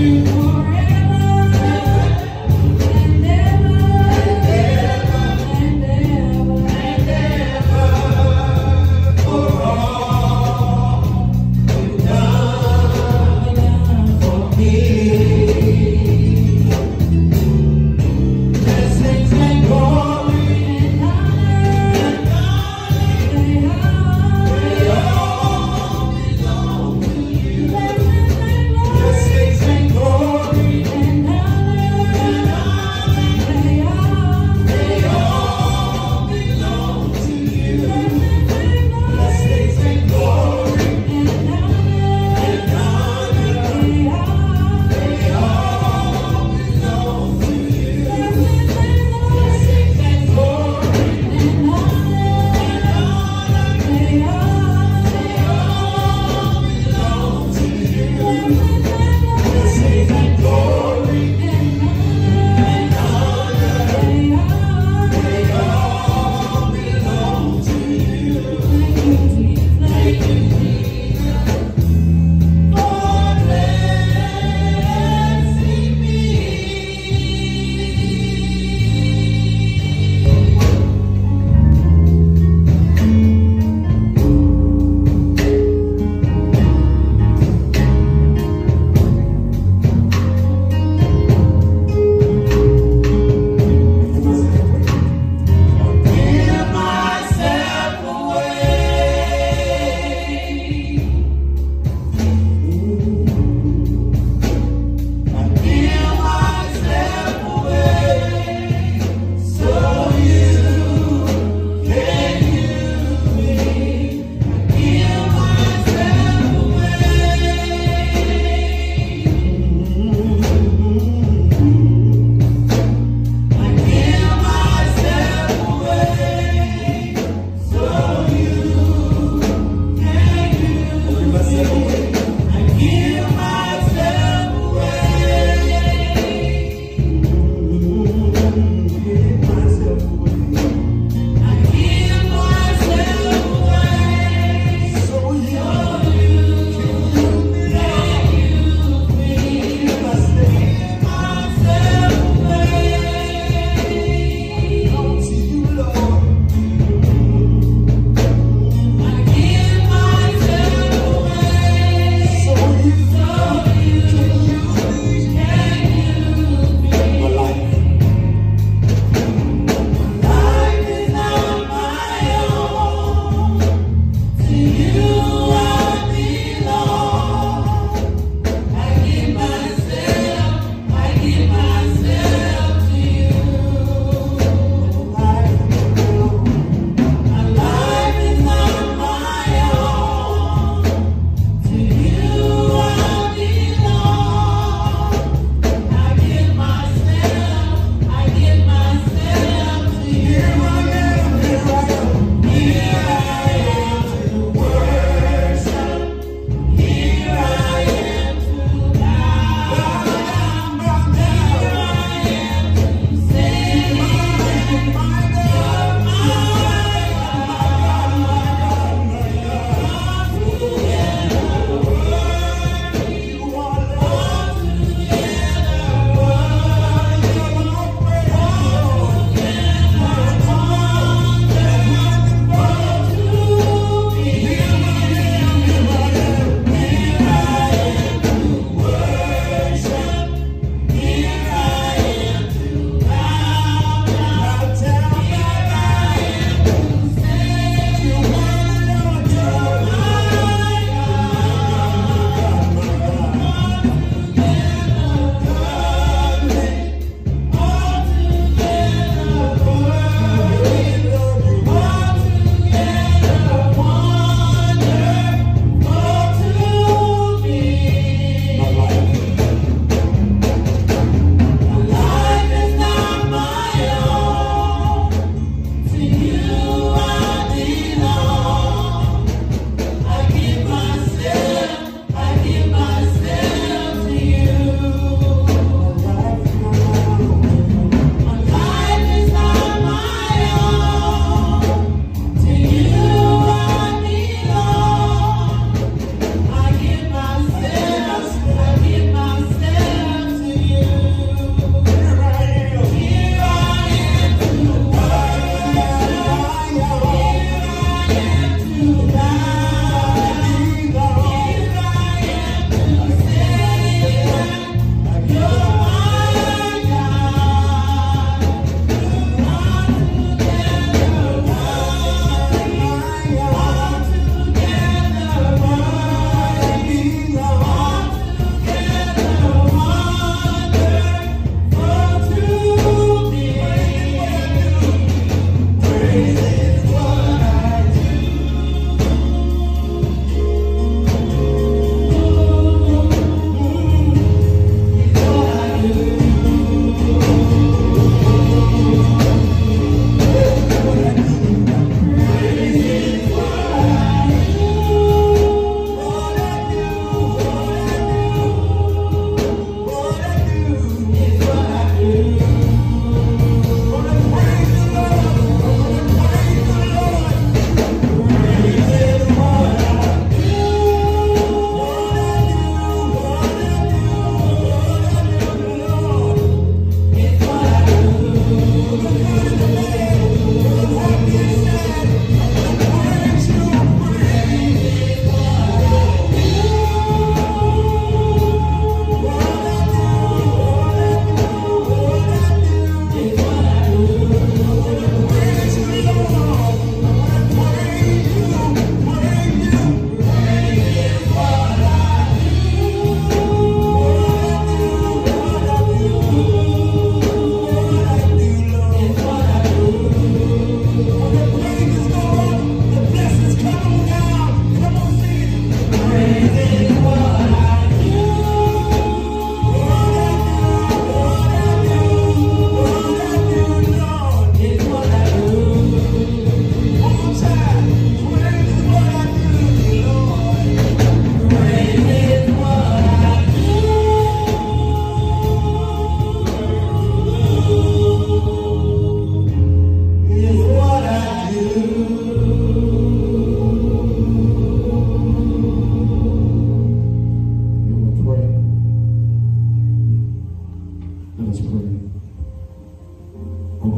Blessings and glory.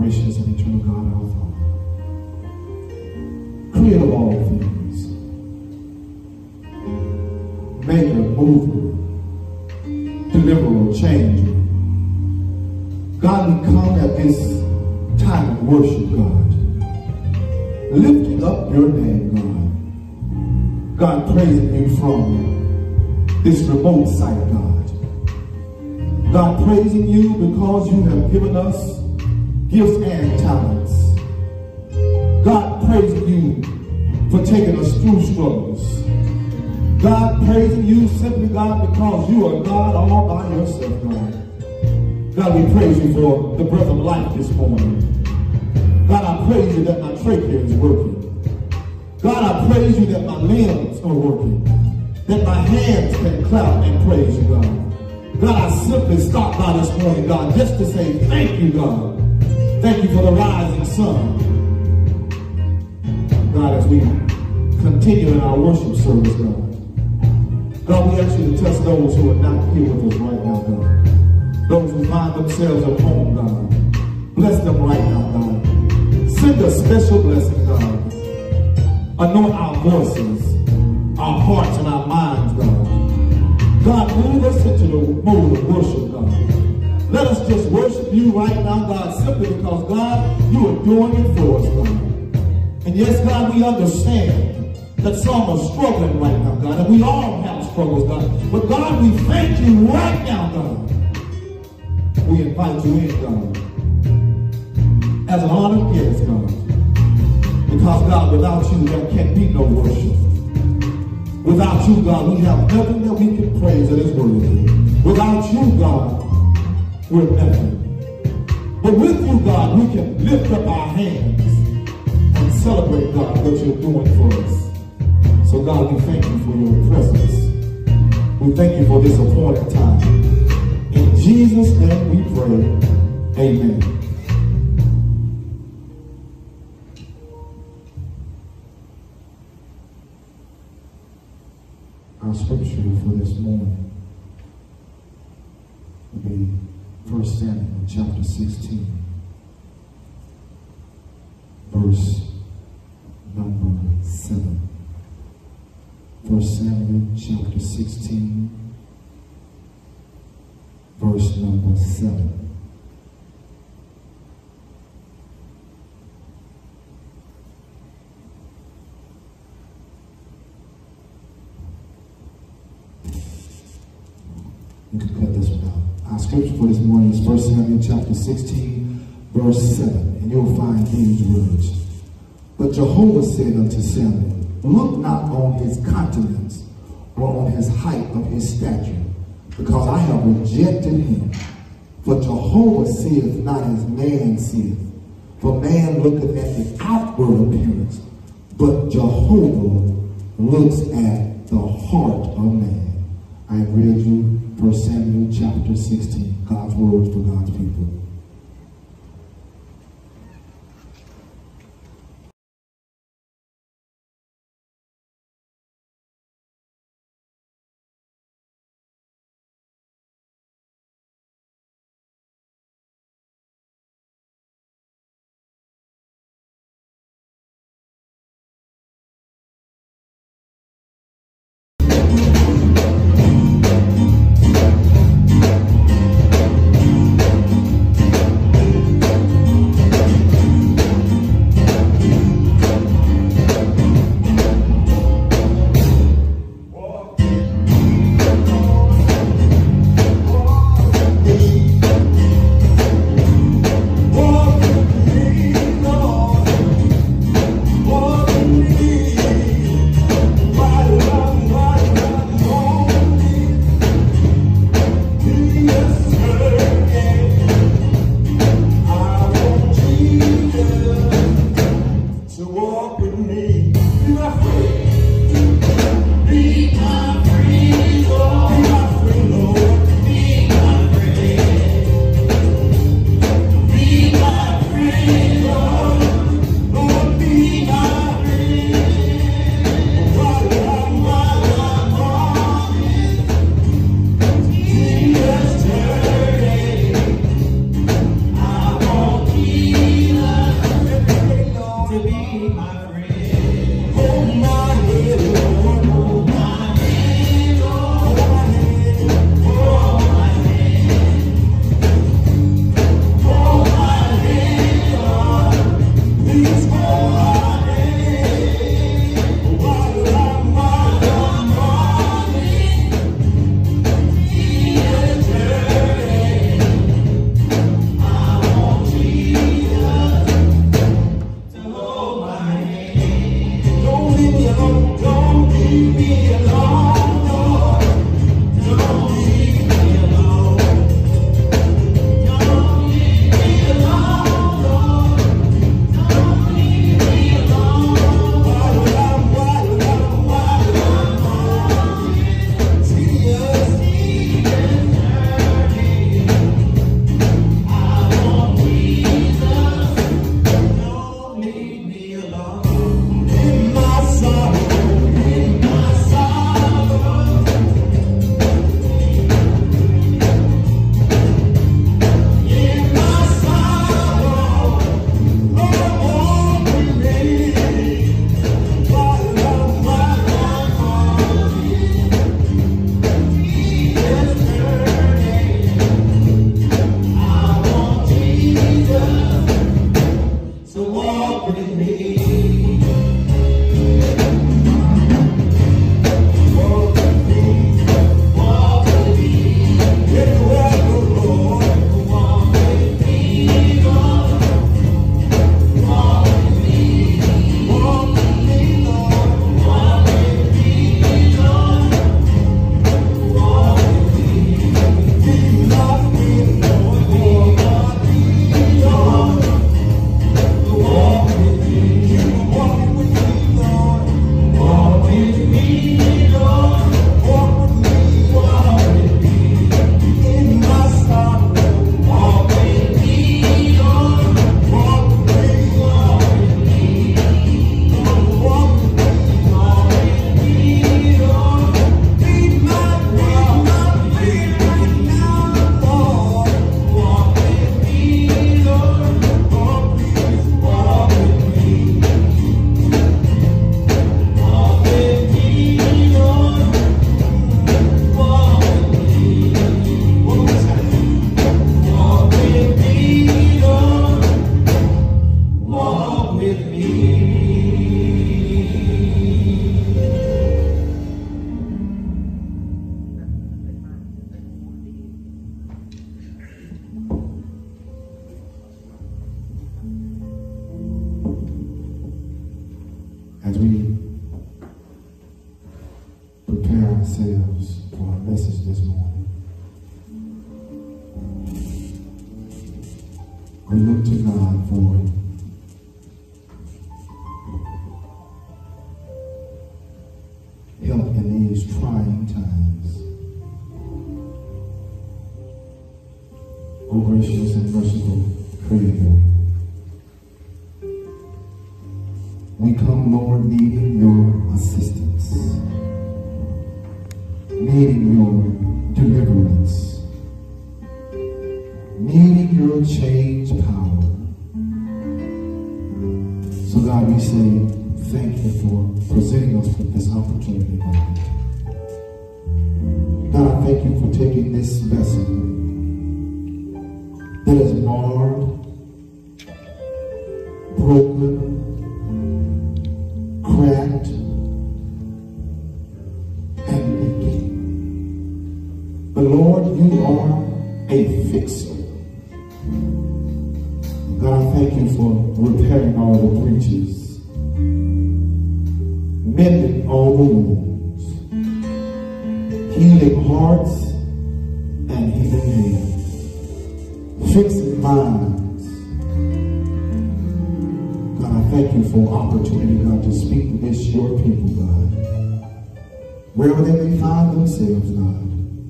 gracious and eternal God, our Father, creator of all things, maker, mover, deliverer, changer. God, we come at this time of worship, God, lifting up your name, God. God, praising you from this remote site, God. God, praising you because you have given us gifts and talents. God, praising you for taking us through struggles. God, praising you simply, God, because you are God all by yourself, God. God, we praise you for the breath of life this morning. God, I praise you that my trachea is working. God, I praise you that my limbs are working, that my hands can clap and praise you, God. God, I simply stopped by this morning, God, just to say thank you, God. Thank you for the rising sun. God, as we continue in our worship service, God. God, we ask you to touch those who are not here with us right now, God. Those who find themselves at home, God. Bless them right now, God. Send a special blessing, God. Anoint our voices, our hearts, and our minds, God. God, move us into the mode of worship, God. Let us just worship you right now, God, simply because, God, you are doing it for us, God. And yes, God, we understand that some are struggling right now, God, and we all have struggles, God. But God, we thank you right now, God. We invite you in, God, as an honored guest, God. Because, God, without you, there can be no worship. Without you, God, we have nothing that we can praise that is worthy. Without you, God, we're nothing. But with you, God, we can lift up our hands and celebrate, God, what you're doing for us. So, God, we thank you for your presence. We thank you for this appointed time. In Jesus' name we pray. Amen. Our scripture for this morning will be 1 Samuel chapter 16, verse number 7. 1 Samuel chapter 16, verse number 7. You can cut this one out. Our scripture for this morning is 1 Samuel chapter 16, verse 7. And you'll find these words. But Jehovah said unto Samuel, look not on his countenance or on his height of his stature, because I have rejected him. For Jehovah seeth not as man seeth. For man looketh at the outward appearance, but Jehovah looks at the heart of man. I have read you 1 Samuel chapter 16, God's word for God's people. ourselves for our message this morning. We look to God for help in these trying times. O gracious and merciful Creator, we come, Lord, needing your assistance, needing your deliverance, needing your change power. So God, we say thank you for presenting us with this opportunity, God. God, I thank you for taking this vessel that is marred, broken, cracked, and leaking. But Lord, you are a fixer. God, I thank you for repairing all the breaches, mending all the wounds, healing hearts and healing hands, fixing minds. God, I thank you for opportunity, God, to speak to this your people, God, wherever they may find themselves, God.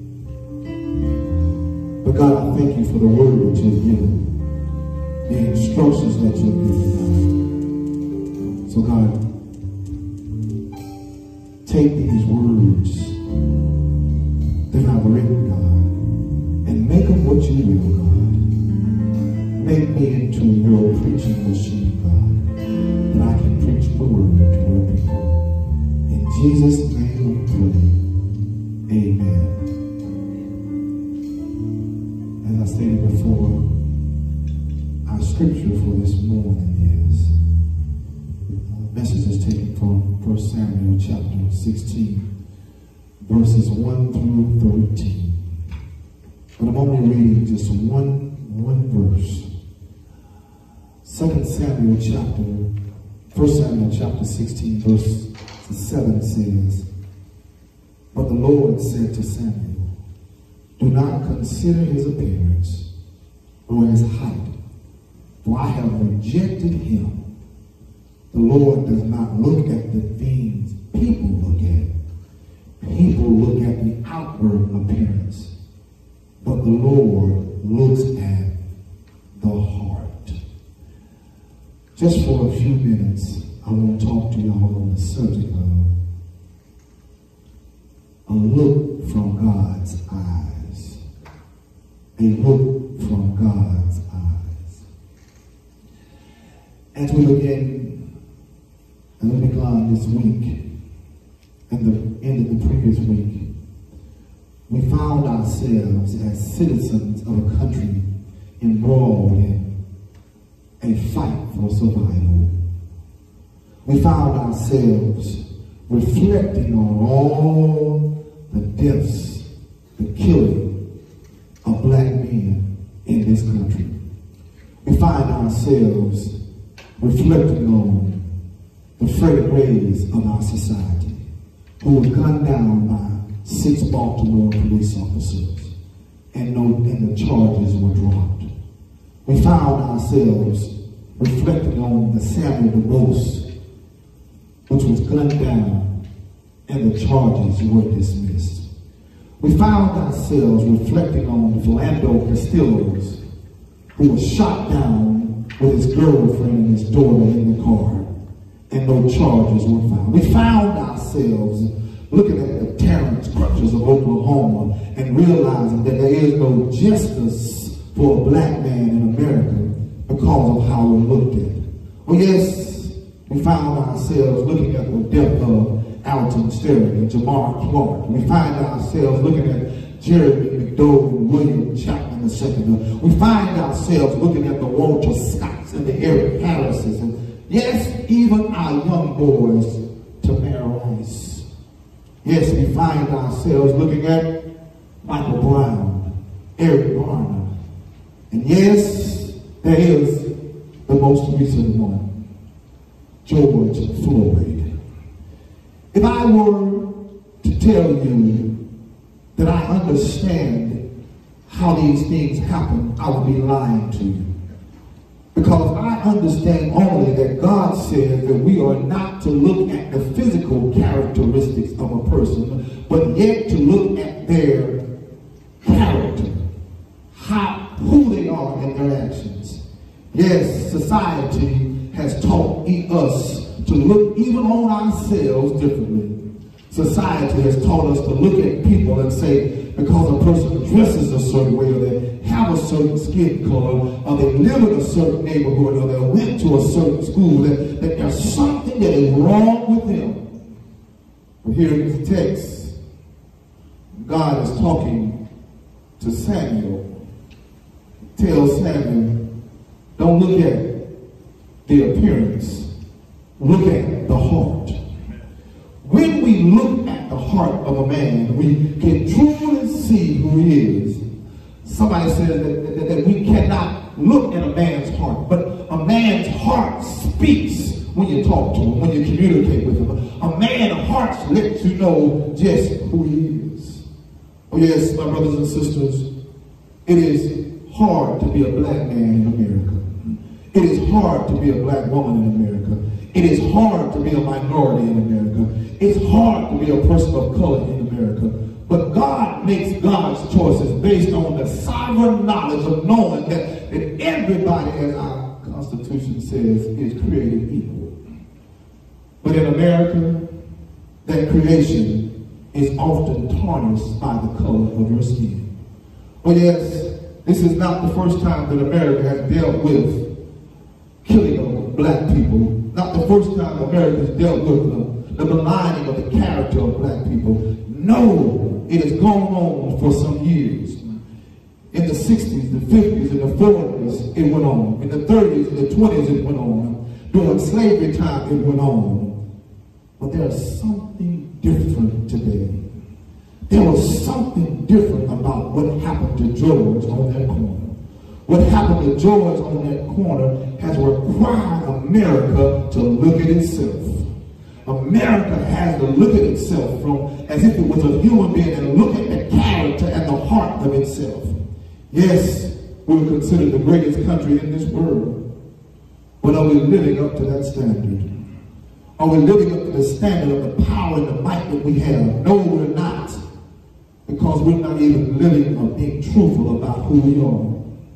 But God, I thank you for the word that you've given, the instructions that you've given, God. So God, take these words that I've written, God, and make them what you will, God. Make me into your preaching machine, God, that I can preach the word to your people. In Jesus' name we pray. Amen. As I stated before, our scripture for this morning is, the message is taken from 1 Samuel chapter 16, verses 1 through 13. But I'm only reading just one verse. 1 Samuel chapter 16, verse 7 says, But the Lord said to Samuel, Do not consider his appearance or his height, for I have rejected him. The Lord does not look at the things people look at. People look at the outward appearance, but the Lord looks at the heart. Just for a few minutes, I want to talk to y'all on the subject of a look from God's eyes. A look from God's eyes. As we begin, and we began this week, and the end of the previous week, we found ourselves as citizens of a country embroiled in a fight for survival. We found ourselves reflecting on all the deaths, the killing of black men in this country. We find ourselves reflecting on the Freddie Grays of our society, who was gunned down by 6 Baltimore police officers, and the charges were dropped. We found ourselves reflecting on the Samuel DeBose, which was gunned down, and the charges were dismissed. We found ourselves reflecting on Philando Castillo's, who was shot down with his girlfriend and his daughter in the car, and no charges were found. We found ourselves looking at the Terrence Crutchers of Oklahoma and realizing that there is no justice for a black man in America because of how we're looked at. Well, yes, we found ourselves looking at the death of Alton Sterling and Jamar Clark. We find ourselves looking at Jeremy McDowell and William Chapman II. We find ourselves looking at the Walter Scotts and the Eric Harrises, and yes, even our young boys, Tamara Rice. Yes, we find ourselves looking at Michael Brown, Eric Garner, and yes, there is the most recent one, George Floyd. If I were to tell you that I understand how these things happen, I would be lying to you. Because I understand only that God says that we are not to look at the physical characteristics of a person, but yet to look at their character, who they are in their actions. Yes, society has taught us to look even on ourselves differently. Society has taught us to look at people and say, because a person dresses a certain way, or they have a certain skin color, or they live in a certain neighborhood, or they went to a certain school, that there's something that is wrong with them. But here in this text, God is talking to Samuel. Tells Samuel, don't look at the appearance, look at the heart. When we look at the heart of a man, we can truly see who he is. Somebody says that we cannot look at a man's heart, but a man's heart speaks when you talk to him, when you communicate with him. A man's heart lets you know just who he is. Oh yes, my brothers and sisters, it is hard to be a black man in America. It is hard to be a black woman in America. It is hard to be a minority in America. It's hard to be a person of color in America. But God makes God's choices based on the sovereign knowledge of knowing that everybody, as our Constitution says, is created equal. But in America, that creation is often tarnished by the color of your skin. Oh yes, this is not the first time that America has dealt with killing of black people. Not the first time America has dealt with the maligning of the character of black people. No, it has gone on for some years. In the 60s, the 50s, and the 40s, it went on. In the 30s and the 20s, it went on. During slavery time, it went on. But there's something different today. There was something different about what happened to George on that corner. What happened to George on that corner has required America to look at itself. America has to look at itself from as if it was a human being and look at the character and the heart of itself. Yes, we're considered the greatest country in this world. But are we living up to that standard? Are we living up to the standard of the power and the might that we have? No, we're not. Because we're not even living or being truthful about who we are.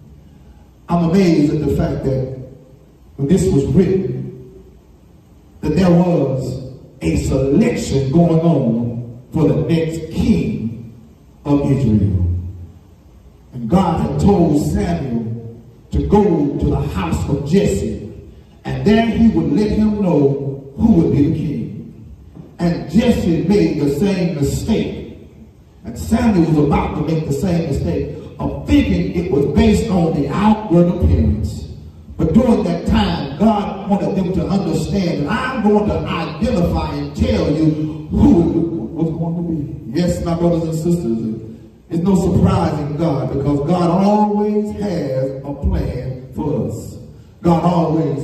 I'm amazed at the fact that when this was written, that there was a selection going on for the next king of Israel. And God had told Samuel to go to the house of Jesse, and there he would let him know who would be the king. And Jesse made the same mistake, and Samuel was about to make the same mistake of thinking it was based on the outward appearance. But during that time, God wanted them to understand that I'm going to identify and tell you who it was going to be. Yes, my brothers and sisters, it's no surprise in God, because God always has a plan for us. God always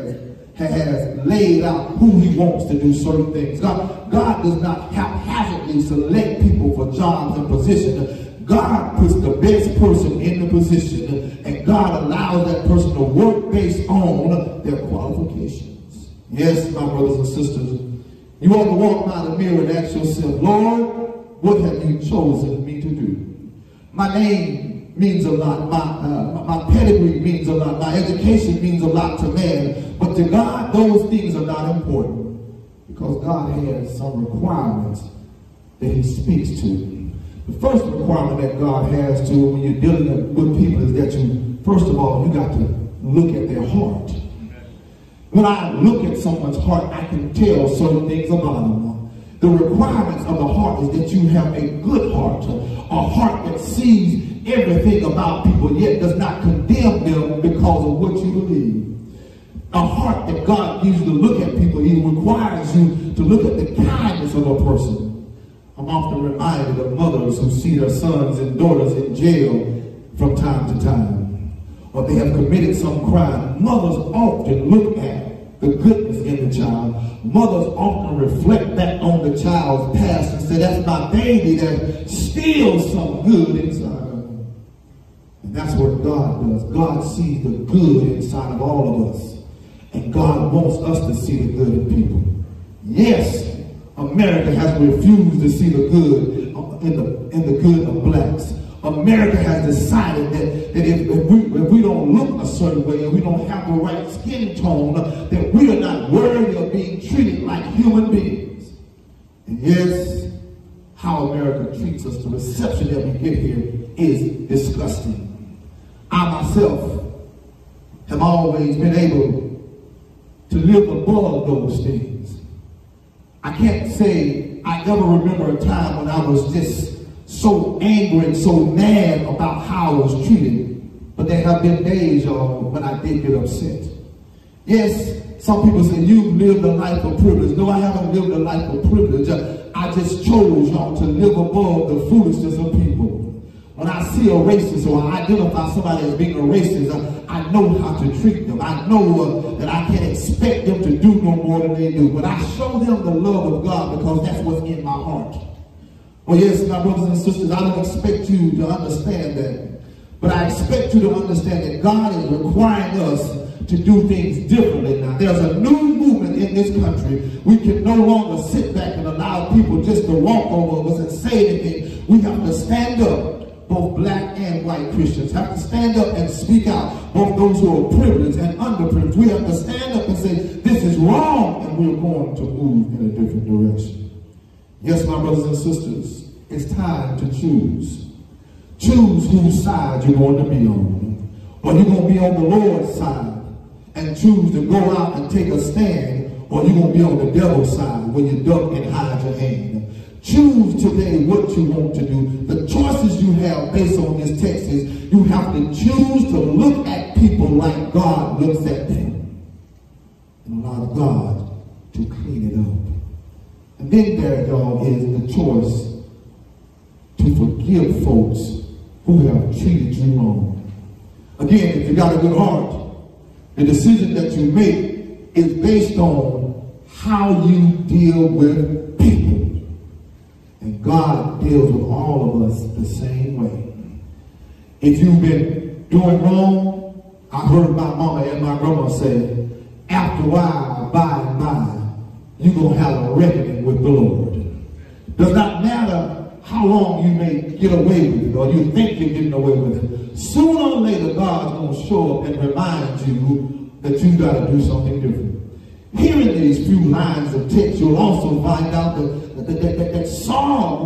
has laid out who he wants to do certain things. God does not haphazardly select people for jobs and positions. God puts the best person in the position, and God allows that person to work based on their qualifications. Yes, my brothers and sisters, you ought to walk by the mirror and ask yourself, Lord, what have you chosen me to do? My name means a lot. My pedigree means a lot. My education means a lot to man. But to God, those things are not important, because God has some requirements that he speaks to. The first requirement that God has to when you're dealing with people is that you, first of all, you got to look at their heart. When I look at someone's heart, I can tell certain things about them. The requirements of the heart is that you have a good heart, a heart that sees everything about people, yet does not condemn them because of what you believe. A heart that God gives you to look at people, he requires you to look at the kindness of a person. I'm often reminded of mothers who see their sons and daughters in jail from time to time, or they have committed some crime. Mothers often look at the goodness in the child. Mothers often reflect back on the child's past and say, that's my baby that steals some good inside of them. And that's what God does. God sees the good inside of all of us. And God wants us to see the good in people. Yes, America has refused to see the good in the good of blacks. America has decided that if we don't look a certain way, if we don't have the right skin tone, that we are not worthy of being treated like human beings. And yes, how America treats us, the reception that we get here is disgusting. I myself have always been able to live above those things. I can't say I ever remember a time when I was just so angry and so mad about how I was treated. But there have been days, y'all, when I did get upset. Yes, some people say, you've lived a life of privilege. No, I haven't lived a life of privilege. I just chose, y'all, to live above the foolishness of people. When I see a racist or I identify somebody as being a racist, I know how to treat them. I know that I can't expect them to do no more than they do. But I show them the love of God because that's what's in my heart. Well, yes, my brothers and sisters, I don't expect you to understand that. But I expect you to understand that God is requiring us to do things differently now. There's a new movement in this country. We can no longer sit back and allow people just to walk over us and say anything. We have to stand up. Both black and white Christians have to stand up and speak out. Both those who are privileged and underprivileged. We have to stand up and say, this is wrong, and we're going to move in a different direction. Yes, my brothers and sisters, it's time to choose. Choose whose side you're going to be on. Or you're going to be on the Lord's side and choose to go out and take a stand, or you're going to be on the devil's side when you duck and hide your hand. Choose today what you want to do. The choices you have based on this text is you have to choose to look at people like God looks at them and allow God to clean it up. And then there, y'all, is the choice to forgive folks who have treated you wrong. Again, if you got a good heart, the decision that you make is based on how you deal with people. And God deals with all of us the same way. If you've been doing wrong, I heard my mama and my grandma say, after a while, by and by, you're going to have a reckoning with the Lord. Does not matter how long you may get away with it or you think you're getting away with it. Sooner or later, God's going to show up and remind you that you've got to do something different. Hearing these few lines of text, you'll also find out that Saul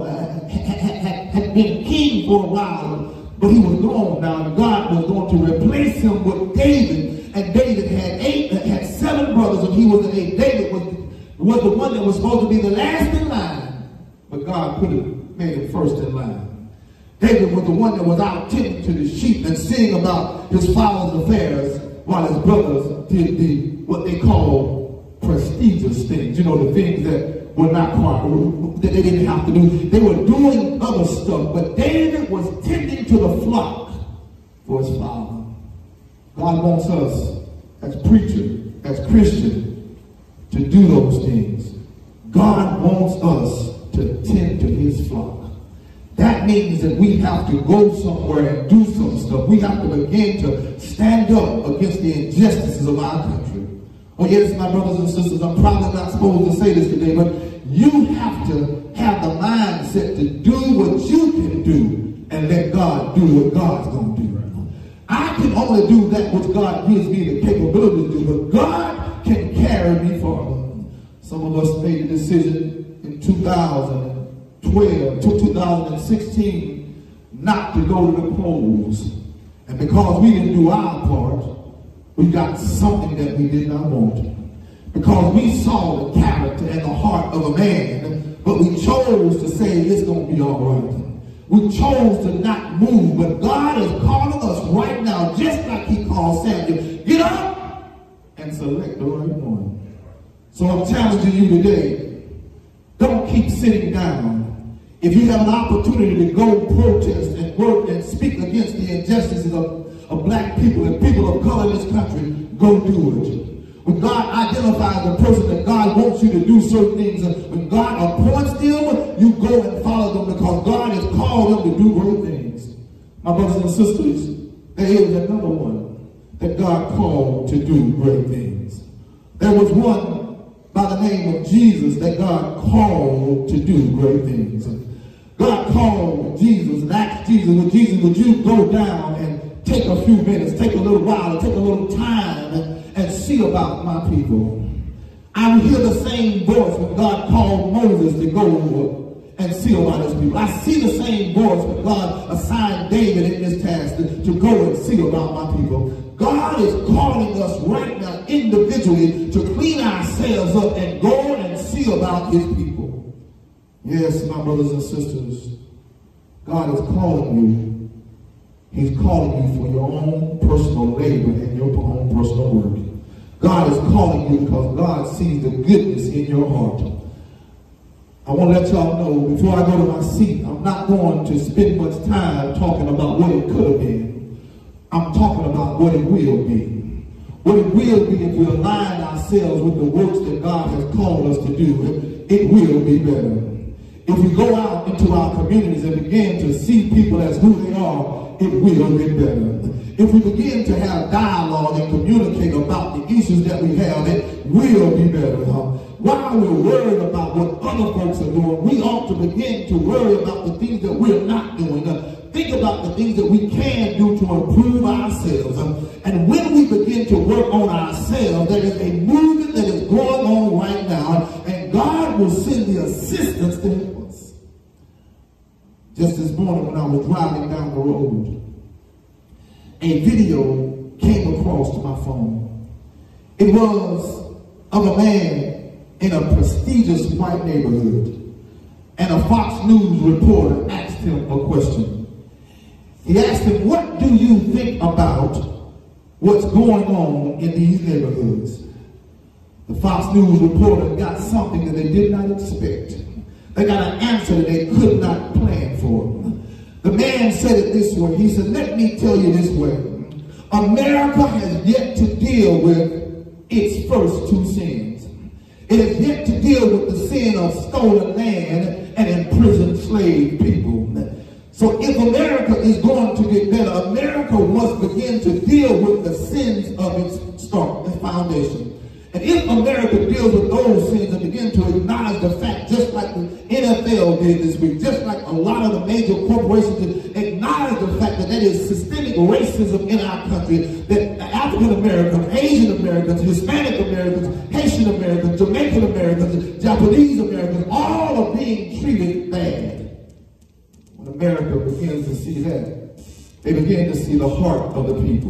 had been king for a while, but he was gone now, and God was going to replace him with David. And David had 7 brothers, and he was an 8. David was the one that was supposed to be the last in line, but God made him first in line. David was the one that was out tending to the sheep and seeing about his father's affairs, while his brothers did what they call prestigious things, you know, the things that were not quite, that they didn't have to do. They were doing other stuff, but David was tending to the flock for his father. God wants us as preachers, as Christians, to do those things. God wants us to tend to his flock. That means that we have to go somewhere and do some stuff. We have to begin to stand up against the injustices of our country. Oh yes, my brothers and sisters, I'm probably not supposed to say this today, but you have to have the mindset to do what you can do and let God do what God's going to do. I can only do that which God gives me the capability to do, but God can carry me farther. Some of us made the decision in 2012 to 2016 not to go to the polls. And because we didn't do our part, we got something that we did not want. Because we saw the character and the heart of a man, but we chose to say it's going to be all right. We chose to not move, but God is calling us right now, just like he called Samuel. Get up and select the right one. So I'm challenging you today, don't keep sitting down. If you have an opportunity to go protest and work and speak against the injustices of black people and people of color in this country, go do it. When God identifies the person that God wants you to do certain things, when God appoints them, you go and follow them because God has called them to do great things. My brothers and sisters, there is another one that God called to do great things. There was one by the name of Jesus that God called to do great things. God called Jesus and asked Jesus, would you go down and take a few minutes, take a little while, take a little time and see about my people. I hear the same voice when God called Moses to go and see about his people. I see the same voice when God assigned David in this task to go and see about my people. God is calling us right now individually to clean ourselves up and go and see about his people. Yes, my brothers and sisters, God is calling you. He's calling you for your own personal labor and your own personal work. God is calling you because God sees the goodness in your heart. I want to let y'all know, before I go to my seat, I'm not going to spend much time talking about what it could have been. I'm talking about what it will be. What it will be if we align ourselves with the works that God has called us to do, it will be better. If we go out into our communities and begin to see people as who they are, it will be better. If we begin to have dialogue and communicate about the issues that we have, it will be better. While we're worried about what other folks are doing, we ought to begin to worry about the things that we're not doing. Think about the things that we can do to improve ourselves. And when we begin to work on ourselves, there is a movement that is going on right now, and God will send the assistance to help us. Just this morning when I was driving down the road, a video came across to my phone. It was of a man in a prestigious white neighborhood, and a Fox News reporter asked him a question. He asked him, what do you think about what's going on in these neighborhoods? The Fox News reporter got something that they did not expect. They got an answer that they could not plan for. The man said it this way. He said, let me tell you this way. America has yet to deal with its first two sins. It has yet to deal with the sin of stolen land and imprisoned slave people. So if America is going to get better, America must begin to deal with the sins of its start, its foundation. And if America deals with those sins and begin to acknowledge the fact, just like the NFL did this week, just like a lot of the major corporations acknowledge the fact that there is systemic racism in our country, that African Americans, Asian Americans, Hispanic Americans, Haitian Americans, Jamaican Americans, Japanese Americans, all are being treated bad. When America begins to see that, they begin to see the heart of the people.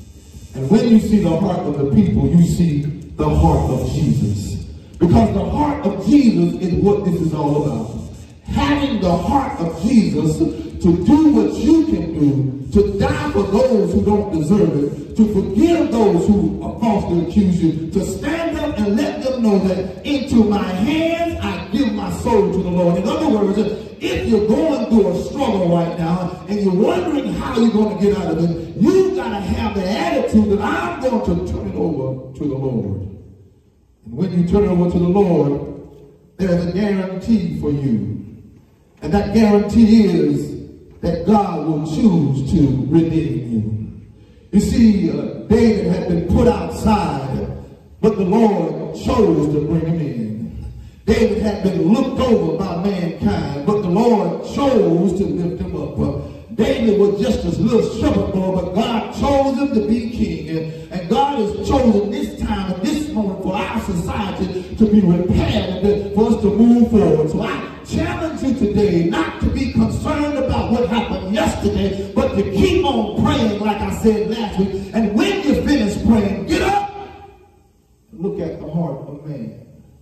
And when you see the heart of the people, you see the heart of Jesus. Because the heart of Jesus is what this is all about. Having the heart of Jesus to do what you can do, to die for those who don't deserve it, to forgive those who falsely accuse you, to stand up and let them know that into my hands I give my soul to the Lord. In other words, if you're going through a struggle right now and you're wondering how you're going to get out of it, you've got to have the attitude that I'm going to turn it over to the Lord. And when you turn it over to the Lord, there's a guarantee for you. And that guarantee is that God will choose to redeem you. You see, David had been put outside, but the Lord chose to bring him in. David had been looked over by mankind, but the Lord chose to lift him up. David was just a little shepherd boy, but God chose him to be king. And God has chosen this time and this moment for our society to be repaired and for us to move forward. So I challenge you today not to be concerned about what happened yesterday, but to keep on praying like I said last week. And when you finish praying, get up and look at the heart of man.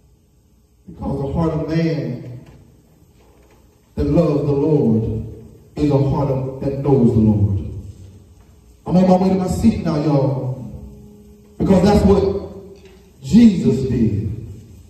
Because the heart of man that loves the Lord is a heart that knows the Lord. I'm on my way to my seat now, y'all. Because that's what Jesus did.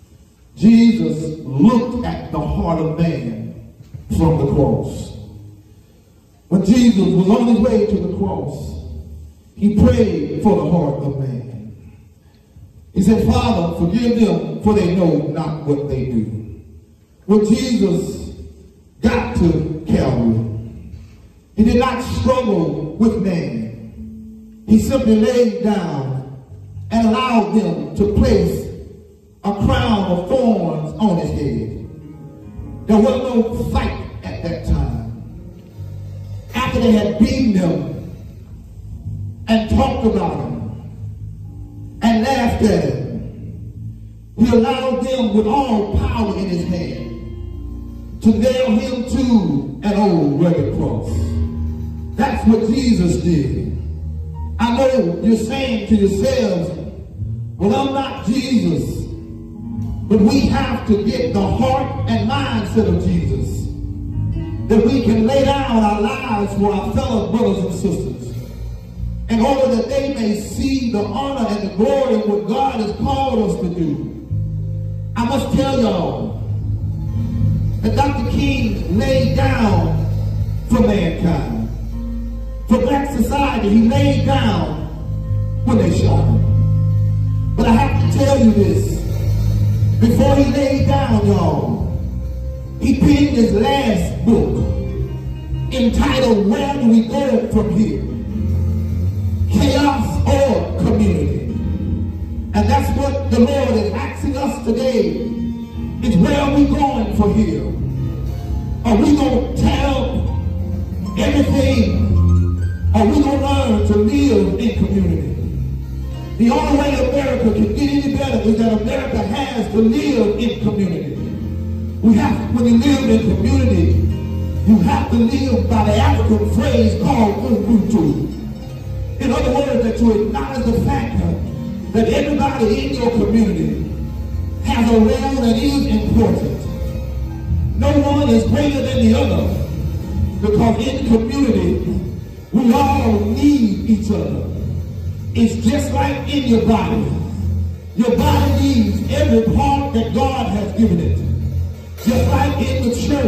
Jesus looked at the heart of man from the cross. When Jesus was on his way to the cross, he prayed for the heart of man. He said, Father, forgive them, for they know not what they do. When Jesus got to Calvary, he did not struggle with man. He simply laid down and allowed them to place a crown of thorns on his head. There was no fight at that time. After they had beaten him and talked about him and laughed at him, he allowed them with all power in his hand to nail him to an old rugged cross. That's what Jesus did. I know you're saying to yourselves, well, I'm not Jesus. But we have to get the heart and mindset of Jesus, that we can lay down our lives for our fellow brothers and sisters in order that they may see the honor and the glory of what God has called us to do. I must tell y'all that Dr. King laid down for mankind. For black society, he laid down when they shot him. But I have to tell you this. Before he laid down, y'all, he penned his last book entitled, Where Do We Go From Here? Chaos or Community? And that's what the Lord is asking us today, is where are we going from here? Are we going to tell everything? Are we going to learn to live in community? The only way America can get any better is that America has to live in community. When you live in community, you have to live by the African phrase called Ubuntu. In other words, that you acknowledge the fact that everybody in your community has a role that is important. No one is greater than the other, because in community, we all need each other. It's just like in your body. Your body needs every part that God has given it. Just like in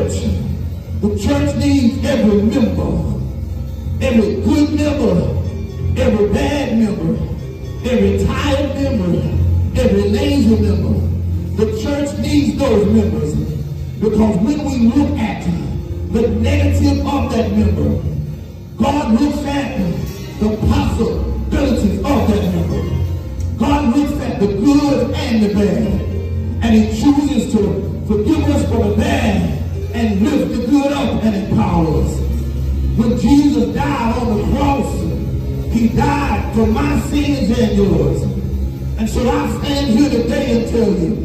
the church needs every member. Every good member, every bad member, every tired member, every lazy member. The church needs those members, because when we look at the negative of that member, God looks at the possibilities of that member. God looks at the good and the bad, and he chooses to forgive us for the bad and lift the good up and empower us. When Jesus died on the cross, he died for my sins and yours. And so I stand here today and tell you,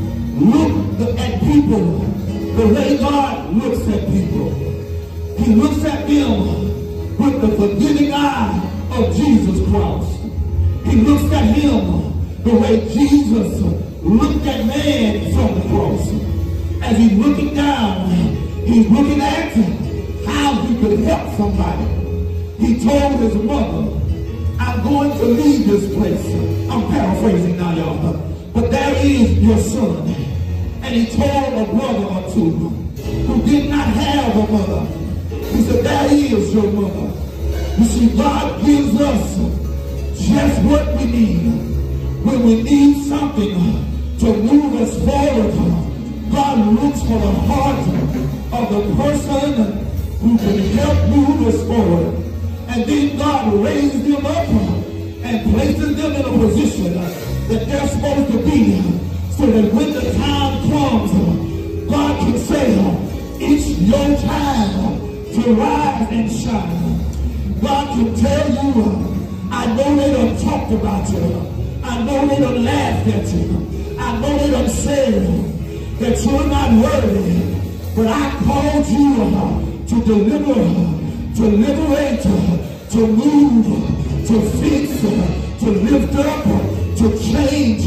look at people the way God looks at people. He looks at them with the forgiving eye of Jesus Christ. He looks at him the way Jesus looked at man from the cross. As he's looking down, he's looking at how he could help somebody. He told his mother, I'm going to leave this place. I'm paraphrasing now, y'all. But there is your son. And he told a brother or two who did not have a mother. He said, there is your mother. You see, God gives us just what we need. When we need something to move us forward, God looks for the heart of the person who can help move us forward. And then God raises them up and places them in a position that they're supposed to be, so that when the time comes, God can say, it's your time to rise and shine. God can tell you, I know they done talked about you. I know they done laughed at you. I know they done said that you're not worthy. But I called you to deliver, to liberate, to move, to fix, to lift up, to change,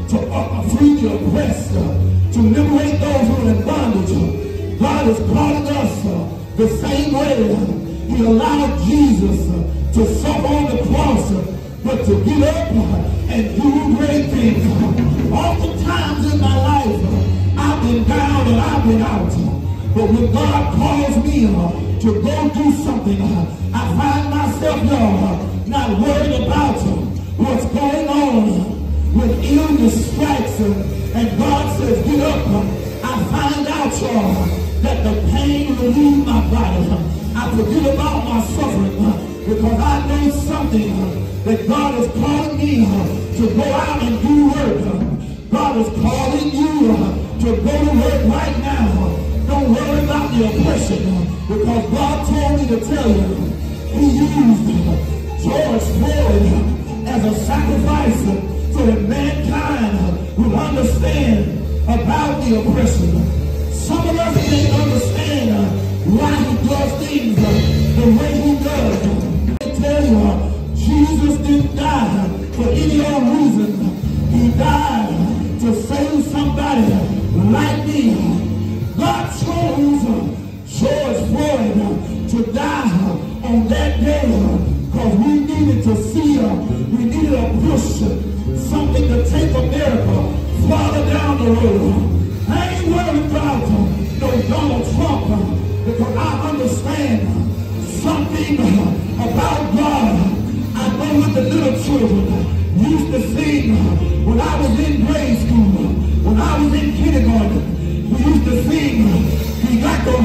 to free the oppressed, to liberate those who are in bondage. God is calling us the same way he allowed Jesus to suffer on the cross, but to get up and do great things. Oftentimes in my life, I've been down and I've been out. But when God calls me to go do something, I find myself, y'all, not worried about what's going on when illness strikes and God says, get up, I find out, y'all, that the pain will leave my body. I forget about my suffering because I know something that God is calling me to go out and do work. God is calling you to go to work right now. Don't worry about the oppression because God told me to tell you He used George Floyd as a sacrifice so that mankind would understand about the oppression. Some of us can't understand why He does things the way He does. I tell you, Jesus didn't die for any old reason. He died to save somebody like me. God chose George Floyd to die on that day because we needed to see we needed a push, something to take America farther down the road. I ain't worried about no Donald Trump because I understand something about God. I know what the little children used to sing when I was in grade school, when I was in kindergarten. We used to sing, He got the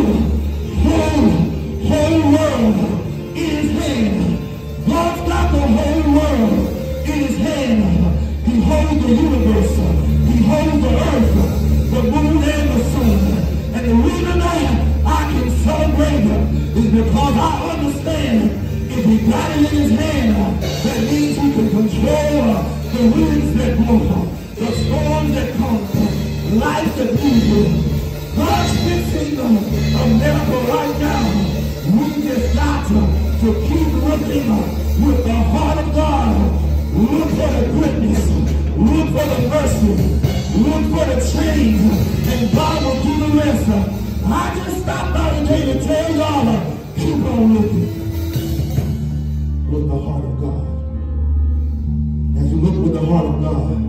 whole world in His hand. God's got the whole world in His hand. He holds the universe. He holds the earth, the moon and the sun. And the reason I can celebrate is because I understand if He got it in His hand, that means He can control the winds that blow, the storms that come, life that moves. God's fixing America right now. We just got to keep looking with the heart of God. Look for the goodness. Look for the mercy. Look for the change. And God will do the rest. I just stopped by today to tell y'all, keep on looking with the heart of God. As you look with the heart of God,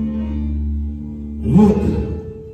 look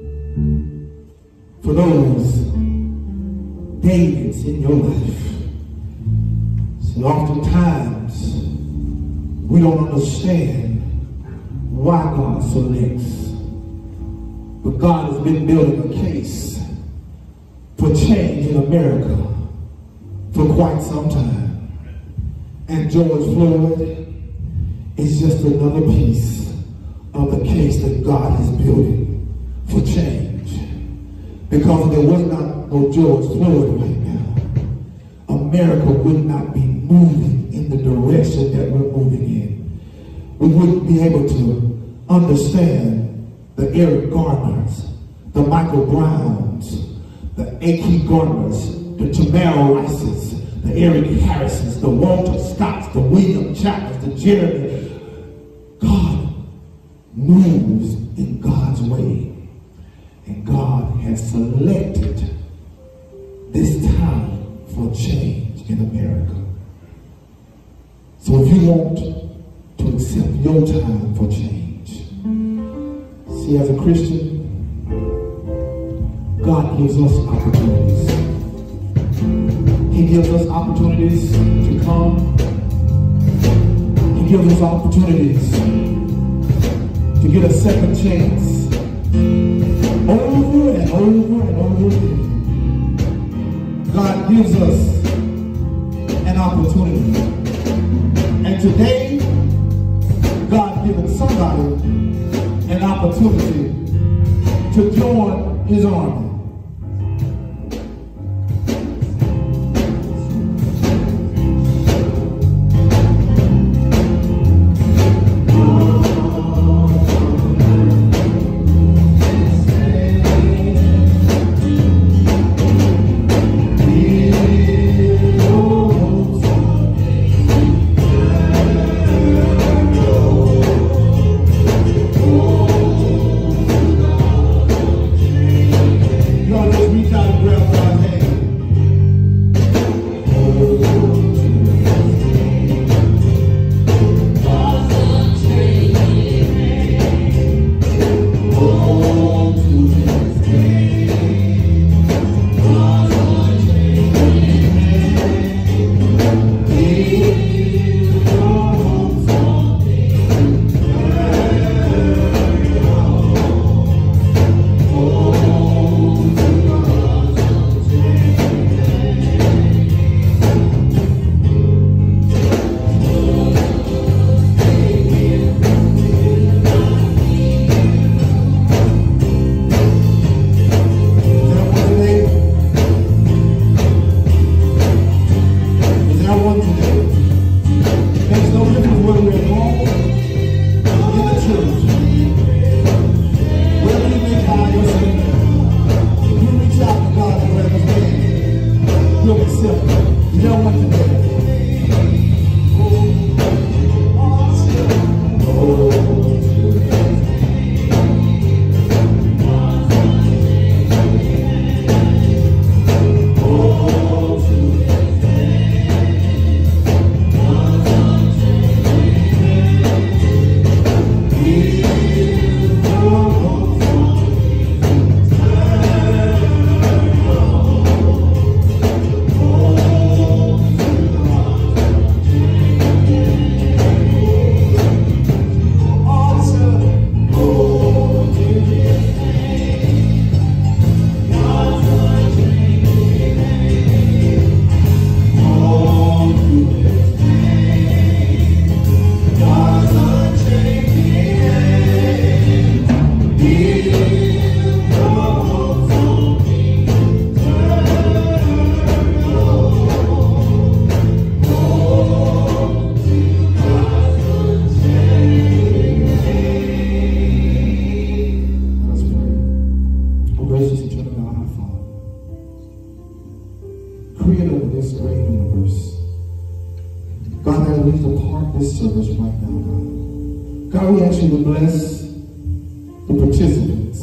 for those Davids in your life. So oftentimes we don't understand why God selects, but God has been building a case for change in America for quite some time. And George Floyd is just another piece of the case that God is building for change. Because if there was not no George Floyd right now, America would not be moving in the direction that we're moving in. We wouldn't be able to understand the Eric Garners, the Michael Browns, the A.K. Garners, the Tamara Rices, the Eric Harrisons, the Walter Scotts, the William Chapmans, the Jeremy. God moves in God's way. And God has selected this time for change in America. So if you want to accept your time for change, see, as a Christian, God gives us opportunities. He gives us opportunities to come. He gives us opportunities to get a second chance. Over and over and over again. God gives us an opportunity. And today, God given somebody an opportunity to join His army. that we depart this service right now, God. God, we ask you to bless the participants.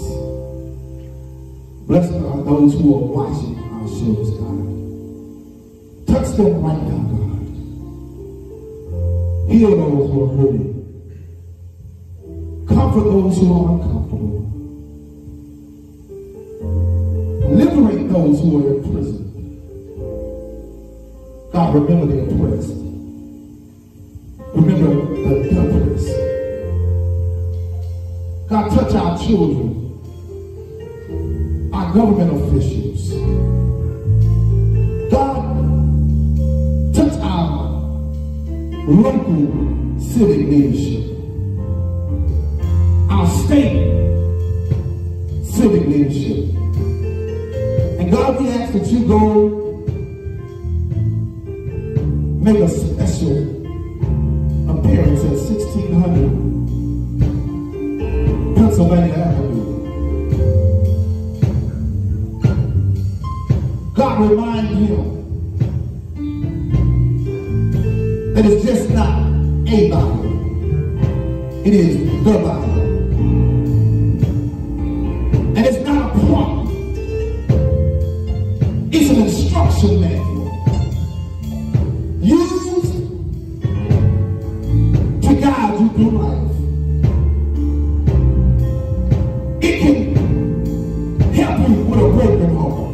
Bless God, those who are watching our shows, God. Touch them right now, God. Heal those who are hurting. Comfort those who are uncomfortable. Liberate those who are in prison. God, remember the oppressed. Remember the helpless. God, touch our children, our government officials. God, touch our local civic leadership, our state civic leadership. And God, we ask that you go make a special appearance at 1600 Pennsylvania Avenue. God, remind him that it's just not a Bible. It is the Bible. And it's not a prompt. It's an instruction manual. Used to guide you through life. It can help you with a broken heart.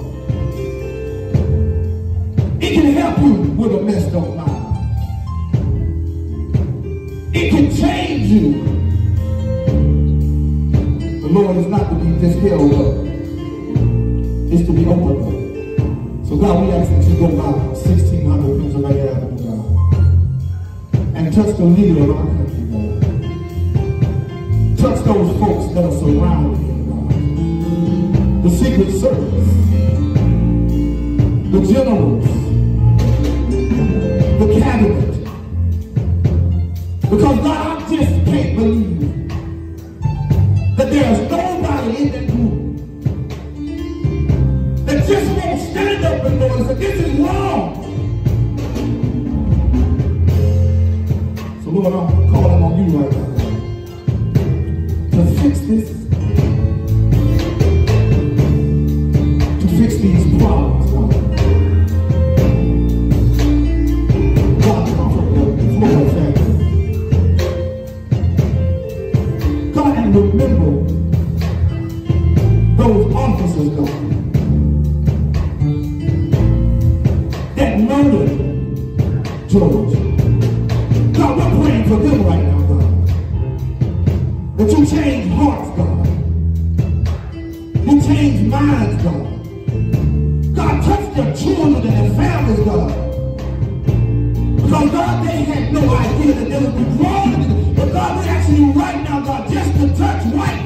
It can help you with a messed up mind. It can change you. The Lord is not to be just held up. It's to be opened up. So God, we ask that you go by 1600 Pennsylvania Avenue, God, and touch the leader of our country, God. Touch those folks that are surrounding him, God. The Secret Service, the generals, the cabinet. Because God, I just can't believe that there's nobody in that group that just won't stand up and notice that this is wrong. So Lord, I'm calling on you right now, God, to fix this, to fix these problems, God. God, comfort the Florida family. God, and remember those officers, God, that murdered George. God, we're praying for them right now, God. That you change hearts, God. You change minds, God. God, touch their children and their families, God. Because, God, they had no idea that they would be wrong. But, God, we're asking you right now, God, just to touch right